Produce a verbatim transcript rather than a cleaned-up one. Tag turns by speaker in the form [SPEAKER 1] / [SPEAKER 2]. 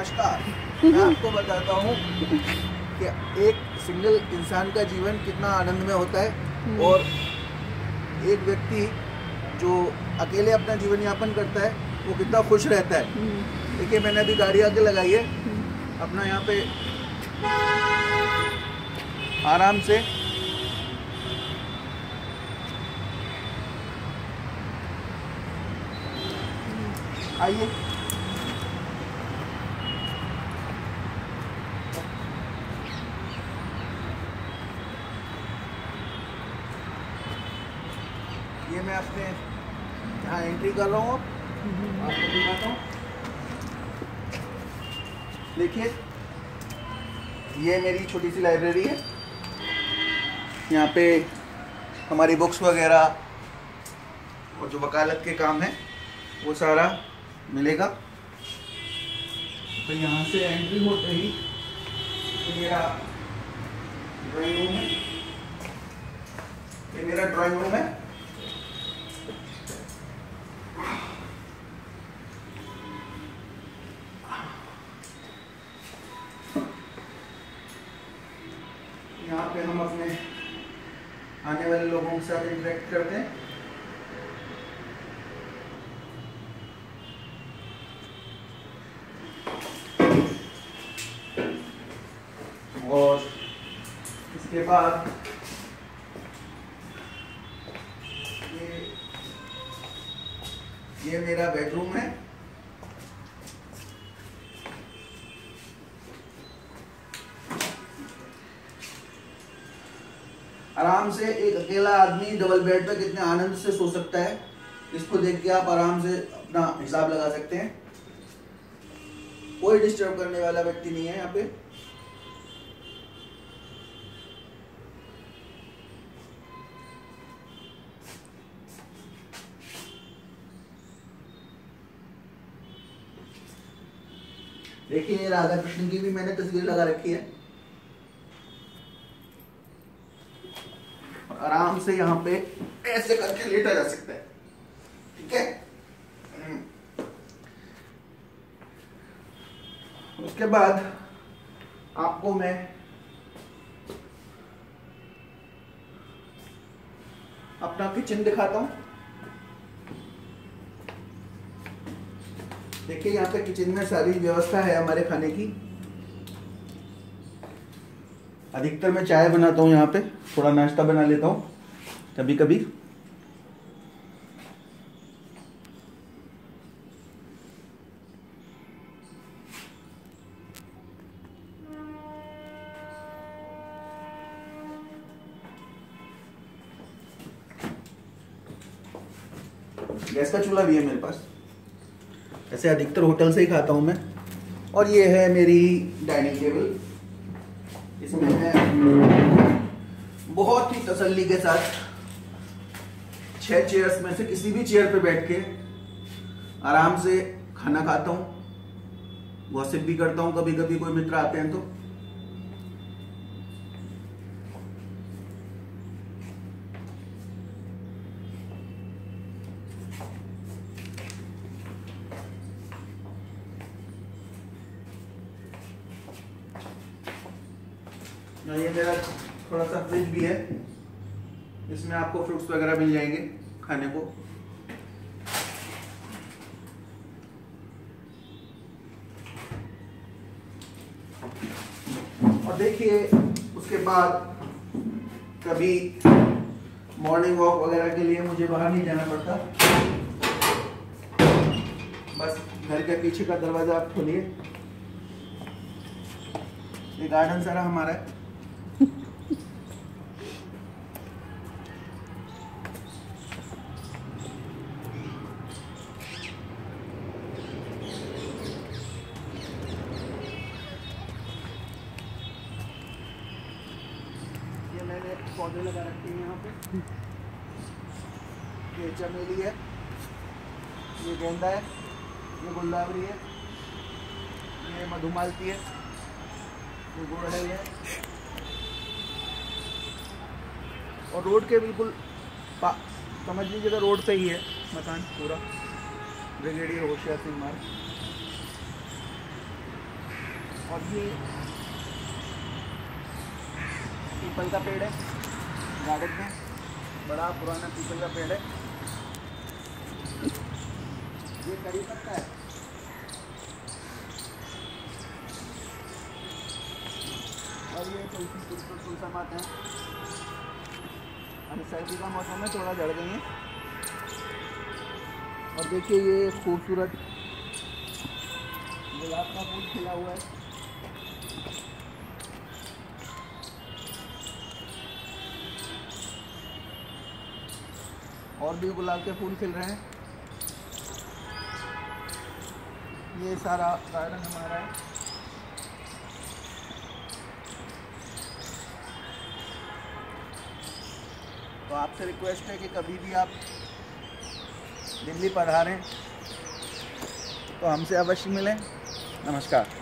[SPEAKER 1] नमस्कार। मैं आपको बताता हूँ कि एक सिंगल इंसान का जीवन कितना आनंदमय होता है और एक व्यक्ति जो अकेले अपना जीवन यापन करता है वो कितना खुश रहता है। देखिए, मैंने अभी गाड़ी आके लगाई है, अपना यहाँ पे आराम से आइए। ये मैं अपने यहाँ एंट्री कर रहा हूँ, आपको दिखाता हूँ। देखिए, ये मेरी छोटी सी लाइब्रेरी है। यहाँ पे हमारी बुक्स वगैरह और जो वकालत के काम है वो सारा मिलेगा। तो यहाँ से एंट्री होते ही ये मेरा ड्राइंग रूम है। ये मेरा ड्राइंग रूम है। यहाँ पे हम अपने आने वाले लोगों के साथ इंटरेक्ट करते हैं। और इसके बाद ये ये मेरा बेडरूम है। आराम से एक अकेला आदमी डबल बेड पे कितने आनंद से सो सकता है, इसको देख के आप आराम से अपना हिसाब लगा सकते हैं। कोई डिस्टर्ब करने वाला व्यक्ति नहीं है यहाँ पे। देखिए, राधा कृष्ण की भी मैंने तस्वीर लगा रखी है। आराम से यहाँ पे ऐसे करके लेटा जा सकता है, ठीक है। उसके बाद आपको मैं अपना किचन दिखाता हूँ। देखिए, यहाँ पे किचन में सारी व्यवस्था है हमारे खाने की। अधिकतर मैं चाय बनाता हूँ यहाँ पे, थोड़ा नाश्ता बना लेता हूँ कभी कभी। गैस का चूल्हा भी है मेरे पास। ऐसे अधिकतर होटल से ही खाता हूँ मैं। और ये है मेरी डाइनिंग टेबल। इसमें मैं बहुत ही तसल्ली के साथ छह चेयर्स में से किसी भी चेयर पे बैठ के आराम से खाना खाता हूँ। गॉसिप भी करता हूँ कभी कभी कोई मित्र आते हैं तो। ये मेरा थोड़ा सा फ्रिज भी है, इसमें आपको फ्रूट्स वगैरह मिल जाएंगे खाने को। और देखिए, उसके बाद कभी मॉर्निंग वॉक वगैरह के लिए मुझे बाहर नहीं जाना पड़ता। बस घर के पीछे का दरवाजा आप खोलिए, ये गार्डन सारा हमारा है। ये मैंने पौधे लगा रखे हैं यहाँ पे। ये चमेली है, ये गेंदा है, ये गुलदावरी है, ये मधुमालती है, ये गुड़हल है। और रोड के बिल्कुल समझ लीजिएगा रोड पे ही है मकान पूरा। ब्रिगेडियर होशियार सिंह मार्ग। और ये पीपल का पेड़ है, गार्डन में बड़ा पुराना पीपल का पेड़ है। ये करी पत्ता है। और ये तुलसी तुलसी तुलसामात हैं। अभी सर्दी का मौसम है, थोड़ा जड़ गई है। और देखिए ये खूबसूरत गुलाब का फूल खिला हुआ है। और भी गुलाब के फूल खिल रहे हैं। ये सारा गार्डन हमारा है। तो आपसे रिक्वेस्ट है कि कभी भी आप दिल्ली पधारें तो हमसे अवश्य मिलें। नमस्कार।